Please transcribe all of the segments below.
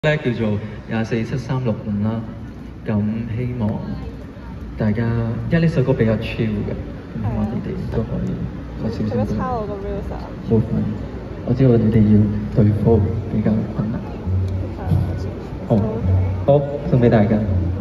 咧叫做247365啦，咁希望大家，因為呢首歌比較 chill 嘅，咁我哋都可以有少少都抄我個 reels 啊！ 冇份。我知道你哋要對付比較困難。好，送俾大家。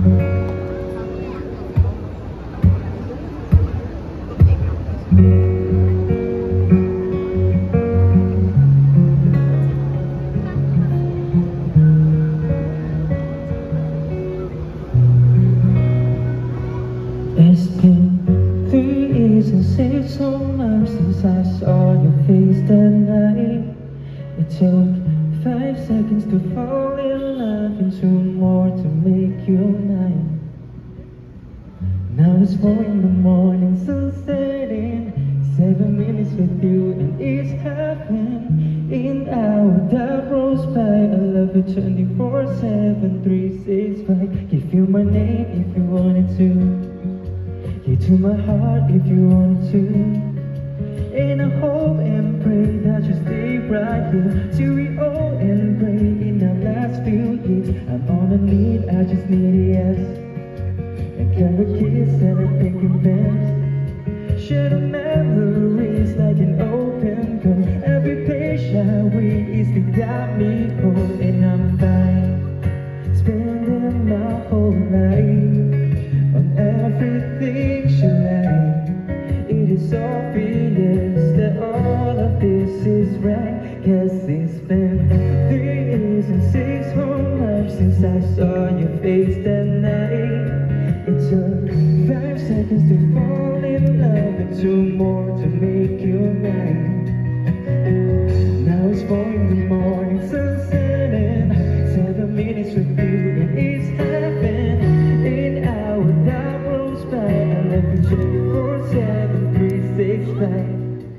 It's been 3 years and 6 whole months since I saw your face that night. It took 5 seconds to fall in love and 2 more to make you mine. Now it's 4 in the morning, sun setting. 7 minutes with you and it's heaven. In our that rolls by, I love you 24/7, 365. Give you my name if you wanted to. You to my heart if you wanted to. And I hope and pray that you stay right here till we all and pray in our last few years. I'm on a need, I just need a yes. A kind of kiss and a thinking best. Share the memories like an open door. Every page I read is the got me cold. And I'm fine, spending my whole life on everything she likes. It is obvious that all of this is right. Cause it's been 3 years and 6 whole months since I saw your face that night. It took 5 seconds to fall in love and 2 more to make you mine. Now it's 4 in the morning, sun setting. 7 minutes with you and it's heaven. In our that rolls by, I love you 24/7, 365.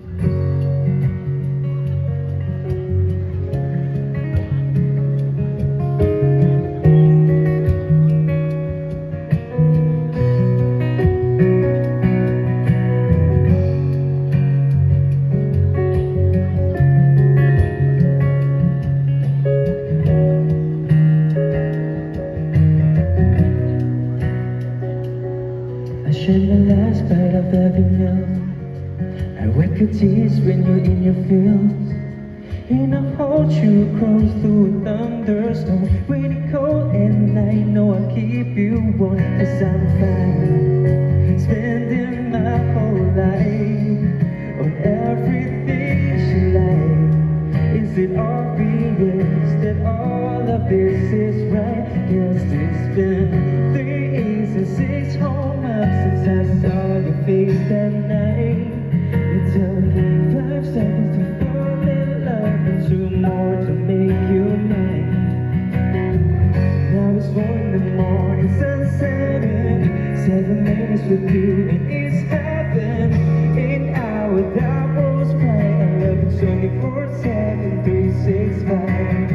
I share my last bite of every meal. I wipe your tears when you're in your feels. And I hold you close through a thunderstorm. When it's cold and I know I'll keep you warm. Cause I'm fine, spending my whole life on everything she likes. Is it obvious that all of this is right? Cause it's been 3 years and 6 whole months since I saw your face that night. It took 5 seconds to fall in love and 2 more to make you mine. Now it's 4 in the morning, sun setting. 7 minutes with you and it's heaven. In our that rolls by, I love you 24/7, 365.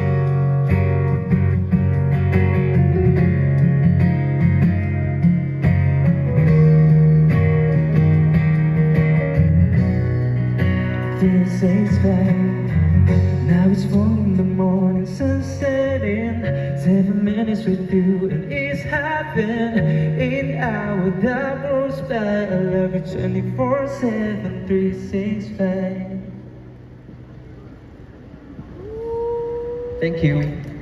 This ain't fair. Now it's 4 in the morning, sun setting. 7 minutes with you and it's heaven. In our that goes by, I love you 24/7, 365. Thank you.